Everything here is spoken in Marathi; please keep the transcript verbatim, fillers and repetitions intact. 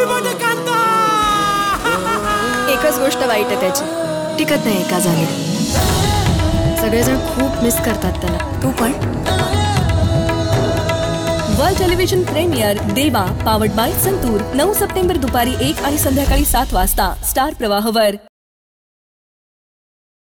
एकच गोष्ट वाईट आहे त्याची, टिकत नाही एका जागी. सगळेजण खूप मिस करतात त्याला. तू पण. World television premiere Deva powered by Santoor नऊ सप्टेंबर दुपारी एक आणि संध्याकाळी सात वाजता स्टार प्रवाहवर.